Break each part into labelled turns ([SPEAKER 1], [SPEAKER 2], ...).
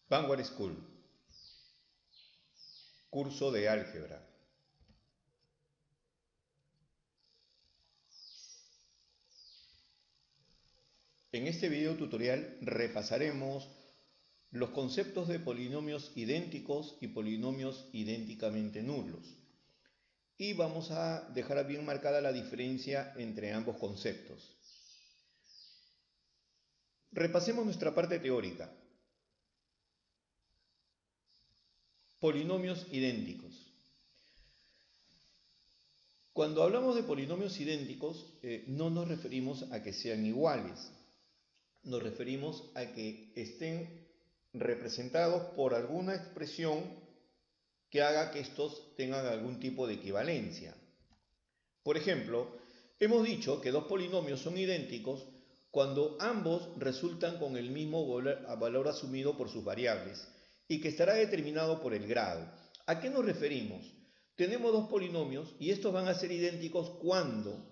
[SPEAKER 1] Vanguard School, curso de álgebra. En este video tutorial repasaremos los conceptos de polinomios idénticos y polinomios idénticamente nulos. Y vamos a dejar bien marcada la diferencia entre ambos conceptos. Repasemos nuestra parte teórica. Polinomios idénticos. Cuando hablamos de polinomios idénticos, no nos referimos a que sean iguales. Nos referimos a que estén representados por alguna expresión que haga que estos tengan algún tipo de equivalencia. Por ejemplo, hemos dicho que dos polinomios son idénticos cuando ambos resultan con el mismo valor asumido por sus variables y que estará determinado por el grado. ¿A qué nos referimos? Tenemos dos polinomios y estos van a ser idénticos cuando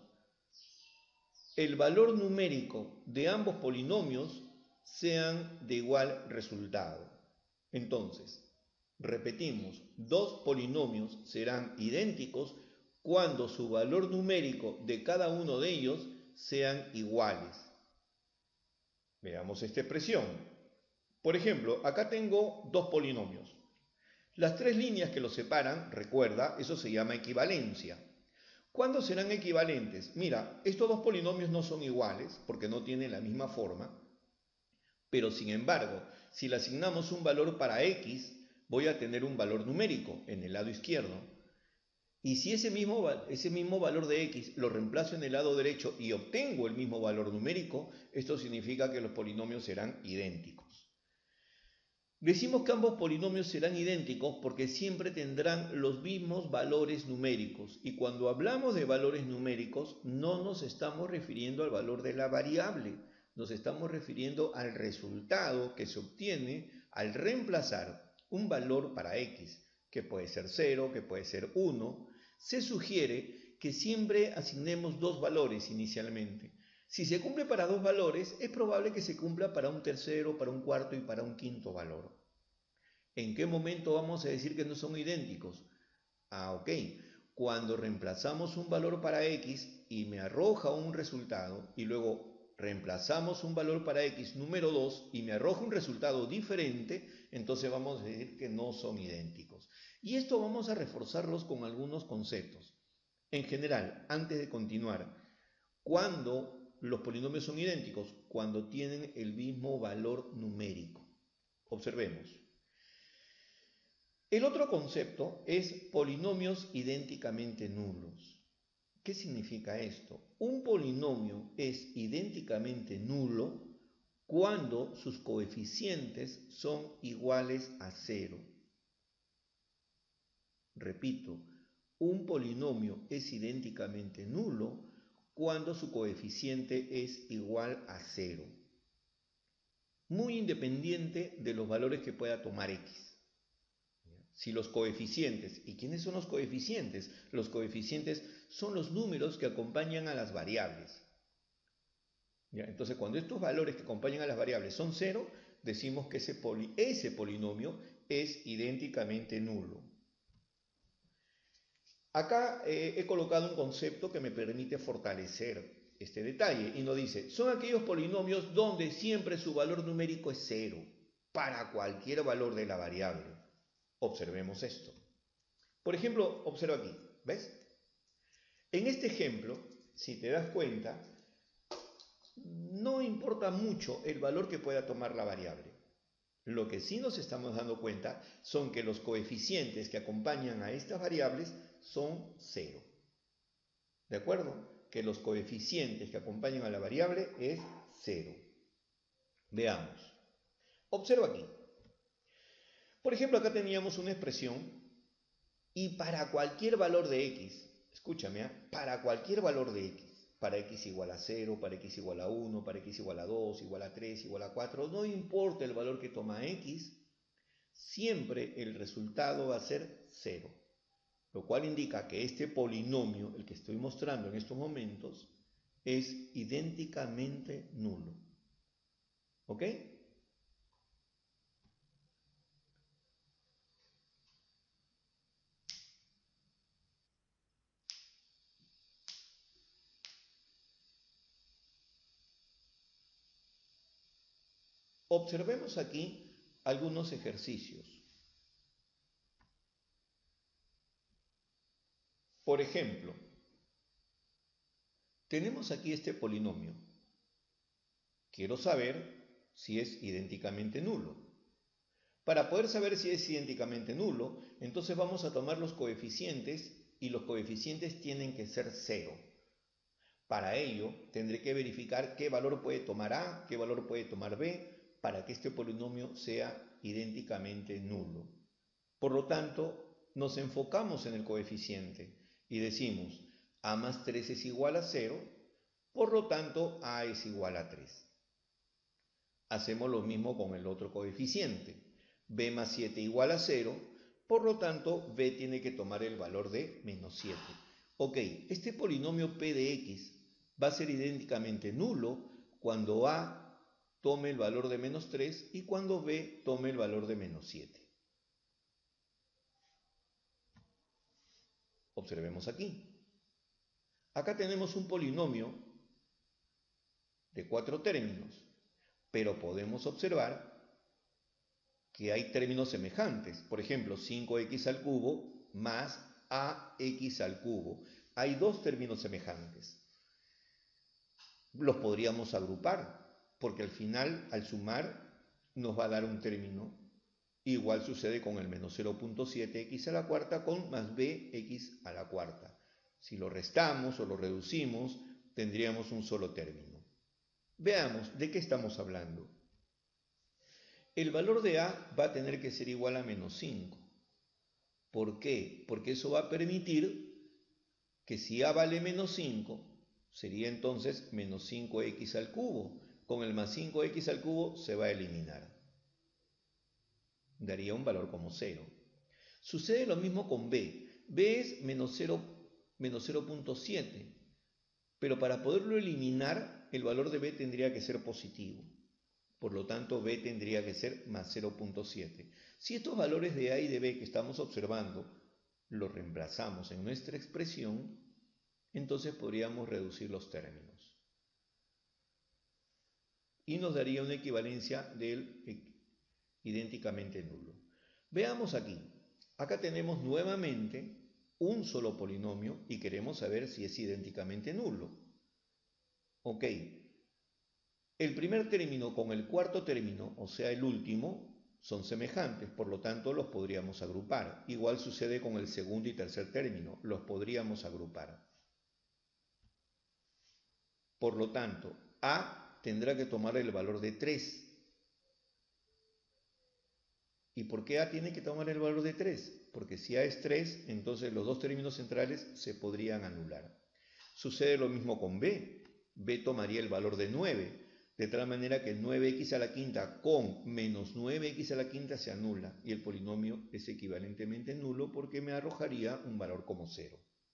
[SPEAKER 1] el valor numérico de ambos polinomios sean de igual resultado. Entonces, repetimos, dos polinomios serán idénticos cuando su valor numérico de cada uno de ellos sean iguales. Veamos esta expresión. Por ejemplo, acá tengo dos polinomios. Las tres líneas que los separan, recuerda, eso se llama equivalencia. ¿Cuándo serán equivalentes? Mira, estos dos polinomios no son iguales porque no tienen la misma forma, pero sin embargo, si le asignamos un valor para x, voy a tener un valor numérico en el lado izquierdo. Y si ese mismo valor de x lo reemplazo en el lado derecho y obtengo el mismo valor numérico, esto significa que los polinomios serán idénticos. Decimos que ambos polinomios serán idénticos porque siempre tendrán los mismos valores numéricos. Y cuando hablamos de valores numéricos, no nos estamos refiriendo al valor de la variable, nos estamos refiriendo al resultado que se obtiene al reemplazar un valor para x, que puede ser 0, que puede ser 1. Se sugiere que siempre asignemos dos valores inicialmente. Si se cumple para dos valores, es probable que se cumpla para un tercero, para un cuarto y para un quinto valor. ¿En qué momento vamos a decir que no son idénticos? Ok. Cuando reemplazamos un valor para x y me arroja un resultado, y luego reemplazamos un valor para x número 2 y me arroja un resultado diferente, entonces vamos a decir que no son idénticos. Y esto vamos a reforzarlos con algunos conceptos. En general, antes de continuar, ¿cuándo los polinomios son idénticos? Cuando tienen el mismo valor numérico. Observemos. El otro concepto es polinomios idénticamente nulos. ¿Qué significa esto? Un polinomio es idénticamente nulo cuando sus coeficientes son iguales a 0. Repito, un polinomio es idénticamente nulo cuando su coeficiente es igual a 0, muy independiente de los valores que pueda tomar x. Si los coeficientes, ¿y quiénes son los coeficientes? Los coeficientes son los números que acompañan a las variables. Entonces, cuando estos valores que acompañan a las variables son 0, decimos que ese polinomio es idénticamente nulo. Acá he colocado un concepto que me permite fortalecer este detalle y nos dice, son aquellos polinomios donde siempre su valor numérico es 0 para cualquier valor de la variable. Observemos esto. Por ejemplo, observa aquí, ¿ves? En este ejemplo, si te das cuenta, no importa mucho el valor que pueda tomar la variable. Lo que sí nos estamos dando cuenta son que los coeficientes que acompañan a estas variables son 0. ¿De acuerdo? Que los coeficientes que acompañan a la variable es 0. Veamos. Observa aquí. Por ejemplo, acá teníamos una expresión y para cualquier valor de x, escúchame, para cualquier valor de x, para x igual a 0, para x igual a 1, para x igual a 2, igual a 3, igual a 4, no importa el valor que toma x, siempre el resultado va a ser 0. Lo cual indica que este polinomio, el que estoy mostrando en estos momentos, es idénticamente nulo. ¿Ok? Observemos aquí algunos ejercicios. Por ejemplo, tenemos aquí este polinomio. Quiero saber si es idénticamente nulo. Para poder saber si es idénticamente nulo, entonces vamos a tomar los coeficientes y los coeficientes tienen que ser 0. Para ello, tendré que verificar qué valor puede tomar A, qué valor puede tomar B, para que este polinomio sea idénticamente nulo. Por lo tanto, nos enfocamos en el coeficiente y decimos A más 3 es igual a 0, por lo tanto A es igual a 3. Hacemos lo mismo con el otro coeficiente. B más 7 igual a 0, por lo tanto B tiene que tomar el valor de menos 7. Ok, este polinomio P de X va a ser idénticamente nulo cuando A tome el valor de menos 3 y cuando B tome el valor de menos 7. Observemos aquí. Acá tenemos un polinomio de 4 términos, pero podemos observar que hay términos semejantes. Por ejemplo, 5x al cubo más ax al cubo. Hay dos términos semejantes. Los podríamos agrupar, porque al final, al sumar, nos va a dar un término. Igual sucede con el menos 0.7x a la cuarta con más bx a la cuarta. Si lo restamos o lo reducimos, tendríamos un solo término. Veamos, ¿de qué estamos hablando? El valor de A va a tener que ser igual a menos 5. ¿Por qué? Porque eso va a permitir que si A vale menos 5, sería entonces menos 5x al cubo. Con el más 5x al cubo se va a eliminar. Daría un valor como 0. Sucede lo mismo con B. B es menos 0.7. Pero para poderlo eliminar, el valor de B tendría que ser positivo. Por lo tanto, B tendría que ser más 0.7. Si estos valores de A y de B que estamos observando los reemplazamos en nuestra expresión, entonces podríamos reducir los términos. Y nos daría una equivalencia del idénticamente nulo. Veamos aquí. Acá tenemos nuevamente un solo polinomio y queremos saber si es idénticamente nulo. Ok. El primer término con el cuarto término, o sea el último, son semejantes, por lo tanto los podríamos agrupar. Igual sucede con el segundo y tercer término, los podríamos agrupar. Por lo tanto, A tendrá que tomar el valor de 3. ¿Y por qué A tiene que tomar el valor de 3? Porque si A es 3, entonces los dos términos centrales se podrían anular. Sucede lo mismo con B. B tomaría el valor de 9. De tal manera que 9x a la quinta con menos 9x a la quinta se anula y el polinomio es equivalentemente nulo porque me arrojaría un valor como 0.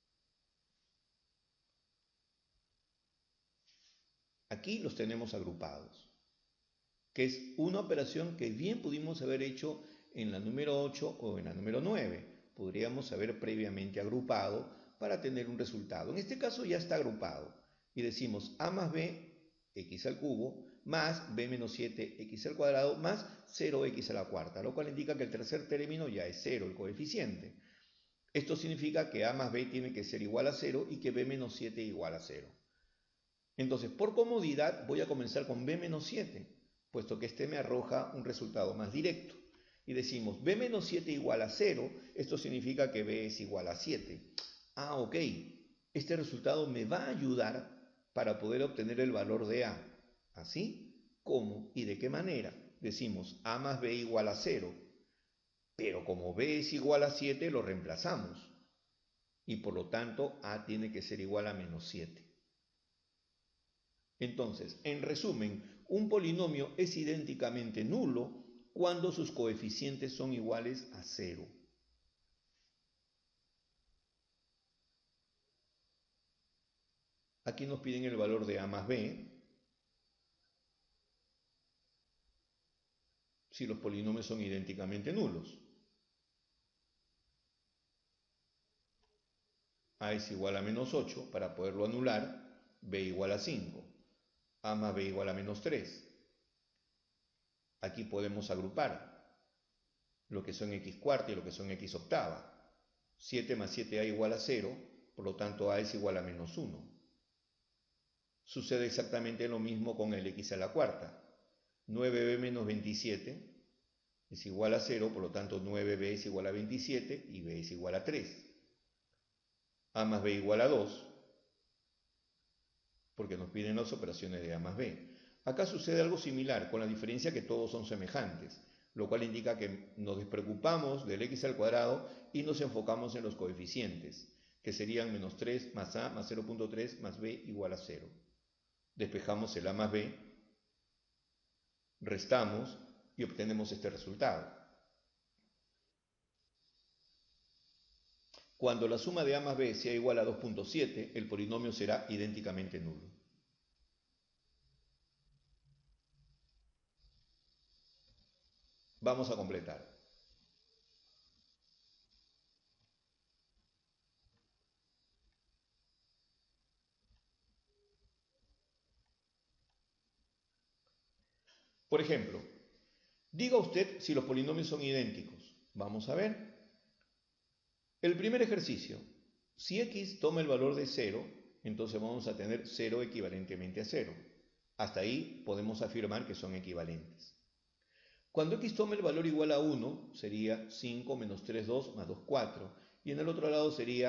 [SPEAKER 1] Aquí los tenemos agrupados, que es una operación que bien pudimos haber hecho en la número 8 o en la número 9. Podríamos haber previamente agrupado para tener un resultado. En este caso ya está agrupado y decimos a más b x al cubo más b menos 7x al cuadrado más 0x a la cuarta, lo cual indica que el tercer término ya es 0, el coeficiente. Esto significa que a más b tiene que ser igual a 0 y que b menos 7 igual a 0. Entonces, por comodidad, voy a comenzar con b menos 7, puesto que este me arroja un resultado más directo. Y decimos, b menos 7 igual a 0, esto significa que b es igual a 7. Ah, ok, este resultado me va a ayudar para poder obtener el valor de a. ¿Así? ¿Cómo y de qué manera? Decimos, a más b igual a 0, pero como b es igual a 7, lo reemplazamos. Y por lo tanto, a tiene que ser igual a menos 7. Entonces, en resumen, un polinomio es idénticamente nulo cuando sus coeficientes son iguales a 0. Aquí nos piden el valor de a más b. Si los polinomios son idénticamente nulos. A es igual a menos 8, para poderlo anular, b igual a 5. A más b igual a menos 3. aquí podemos agrupar lo que son x cuarta y lo que son x octava. 7 más 7a igual a 0, por lo tanto a es igual a menos 1. Sucede exactamente lo mismo con el x a la cuarta. 9b menos 27 es igual a 0, por lo tanto 9b es igual a 27 y b es igual a 3. A más b igual a 2, porque nos piden las operaciones de a más b. Acá sucede algo similar, con la diferencia que todos son semejantes, lo cual indica que nos despreocupamos del x al cuadrado y nos enfocamos en los coeficientes, que serían menos 3 más a más 0.3 más b igual a 0. Despejamos el a más b, restamos y obtenemos este resultado. Cuando la suma de a más b sea igual a 2.7, el polinomio será idénticamente nulo. Vamos a completar. Por ejemplo, diga usted si los polinomios son idénticos. Vamos a ver. El primer ejercicio. Si x toma el valor de 0, entonces vamos a tener 0 equivalentemente a 0. Hasta ahí podemos afirmar que son equivalentes. Cuando x toma el valor igual a 1, sería 5 menos 3, 2, más 2, 4. Y en el otro lado sería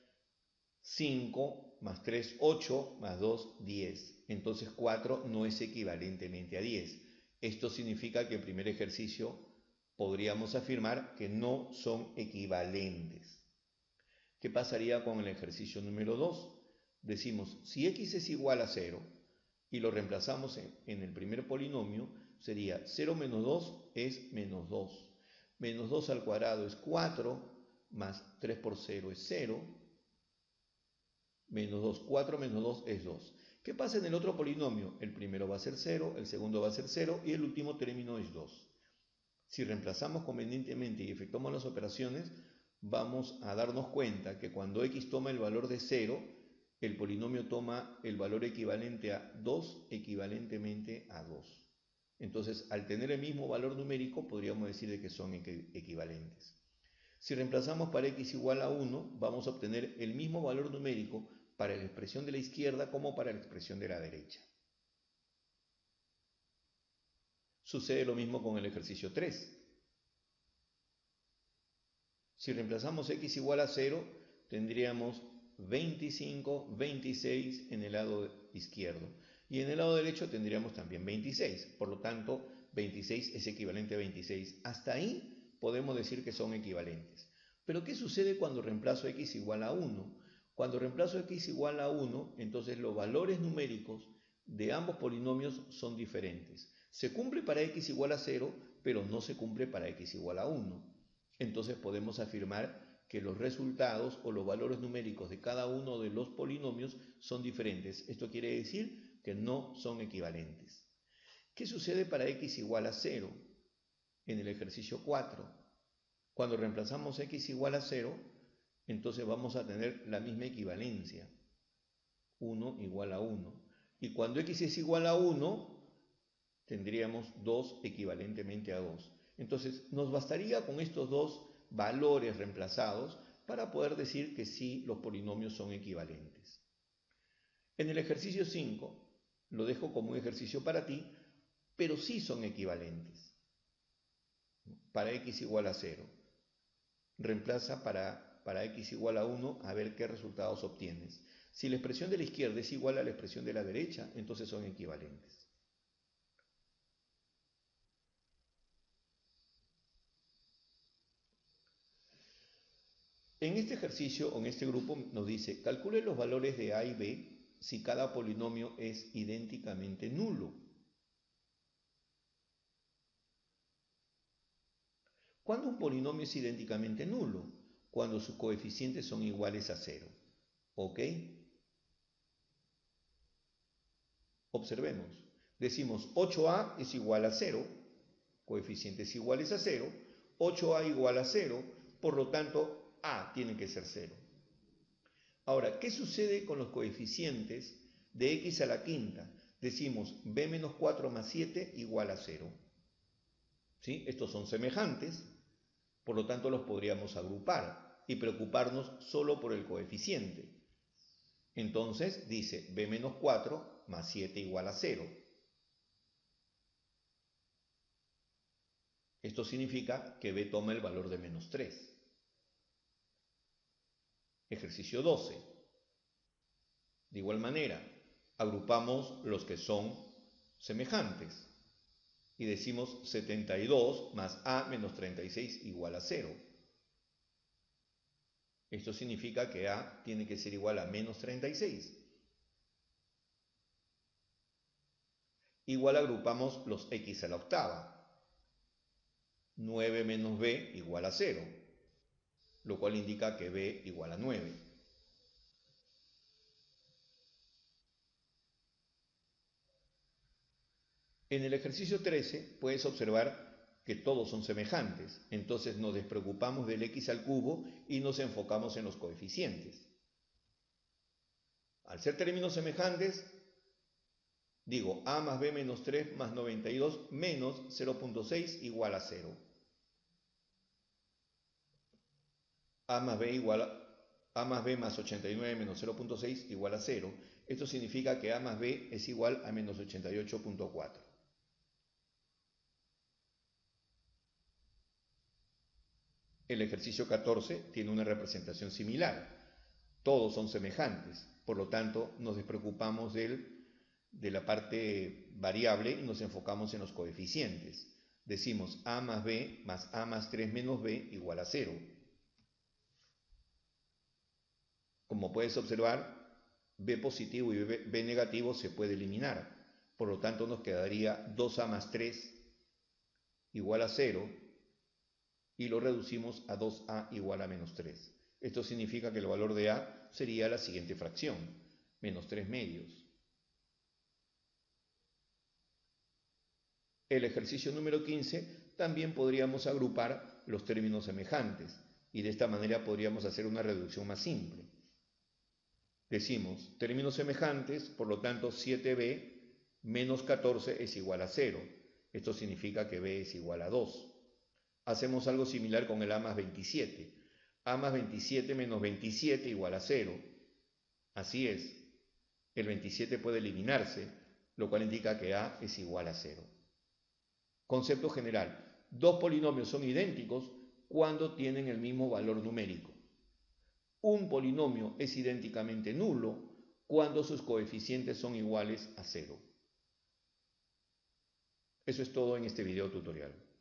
[SPEAKER 1] 5 más 3, 8, más 2, 10. Entonces 4 no es equivalentemente a 10. Esto significa que el primer ejercicio podríamos afirmar que no son equivalentes. ¿Qué pasaría con el ejercicio número 2? Decimos, si x es igual a 0 y lo reemplazamos en el primer polinomio, sería 0 menos 2 es menos 2. Menos 2 al cuadrado es 4, más 3 por 0 es 0. Menos 2, 4 menos 2 es 2. ¿Qué pasa en el otro polinomio? El primero va a ser 0, el segundo va a ser 0 y el último término es 2. Si reemplazamos convenientemente y efectuamos las operaciones, vamos a darnos cuenta que cuando x toma el valor de 0, el polinomio toma el valor equivalente a 2 equivalentemente a 2. Entonces, al tener el mismo valor numérico, podríamos decir de que son equivalentes. Si reemplazamos para x igual a 1, vamos a obtener el mismo valor numérico para la expresión de la izquierda como para la expresión de la derecha. Sucede lo mismo con el ejercicio 3. Si reemplazamos x igual a 0, tendríamos 25, 26 en el lado izquierdo. Y en el lado derecho tendríamos también 26. Por lo tanto, 26 es equivalente a 26. Hasta ahí podemos decir que son equivalentes. Pero ¿qué sucede cuando reemplazo x igual a 1? Cuando reemplazo x igual a 1, entonces los valores numéricos de ambos polinomios son diferentes. Se cumple para x igual a 0, pero no se cumple para x igual a 1. Entonces podemos afirmar que los resultados o los valores numéricos de cada uno de los polinomios son diferentes. Esto quiere decir que no son equivalentes. ¿Qué sucede para x igual a 0? En el ejercicio 4, cuando reemplazamos x igual a 0, entonces vamos a tener la misma equivalencia. 1 igual a 1. Y cuando x es igual a 1, tendríamos 2 equivalentemente a 2. Entonces, nos bastaría con estos dos valores reemplazados para poder decir que sí, los polinomios son equivalentes. En el ejercicio 5, lo dejo como un ejercicio para ti, pero sí son equivalentes. Para x igual a 0. Reemplaza para x igual a 1 a ver qué resultados obtienes. Si la expresión de la izquierda es igual a la expresión de la derecha, entonces son equivalentes. En este ejercicio o en este grupo nos dice, calcule los valores de a y b si cada polinomio es idénticamente nulo. ¿Cuándo un polinomio es idénticamente nulo? Cuando sus coeficientes son iguales a 0. ¿Ok? Observemos. Decimos 8a es igual a 0, coeficientes iguales a 0, 8a igual a 0, por lo tanto a tiene que ser 0. Ahora, ¿qué sucede con los coeficientes de x a la quinta? Decimos b menos 4 más 7 igual a 0. ¿sí? Estos son semejantes, por lo tanto los podríamos agrupar y preocuparnos solo por el coeficiente. Entonces dice b menos 4 más 7 igual a 0. Esto significa que b toma el valor de menos 3. Ejercicio 12. De igual manera, agrupamos los que son semejantes y decimos 72 más a menos 36 igual a 0. Esto significa que a tiene que ser igual a menos 36. Igual agrupamos los x a la octava. 9 menos b igual a 0, lo cual indica que b igual a 9. En el ejercicio 13 puedes observar que todos son semejantes, entonces nos despreocupamos del x al cubo y nos enfocamos en los coeficientes. Al ser términos semejantes, digo a más b menos 3 más 92 menos 0.6 igual a 0. A más b más 89 menos 0.6 igual a 0. Esto significa que a más b es igual a menos 88.4. El ejercicio 14 tiene una representación similar. Todos son semejantes, por lo tanto nos despreocupamos de la parte variable y nos enfocamos en los coeficientes. Decimos a más b más a más 3 menos b igual a 0. Como puedes observar, b positivo y b negativo se puede eliminar. Por lo tanto nos quedaría 2a más 3 igual a 0 y lo reducimos a 2a igual a menos 3. Esto significa que el valor de a sería la siguiente fracción, menos 3 medios. El ejercicio número 15 también podríamos agrupar los términos semejantes y de esta manera podríamos hacer una reducción más simple. Decimos términos semejantes, por lo tanto 7b menos 14 es igual a 0. Esto significa que b es igual a 2. Hacemos algo similar con el a más 27. A más 27 menos 27 igual a 0. Así es, el 27 puede eliminarse, lo cual indica que a es igual a 0. Concepto general. Dos polinomios son idénticos cuando tienen el mismo valor numérico. Un polinomio es idénticamente nulo cuando sus coeficientes son iguales a 0. Eso es todo en este video tutorial.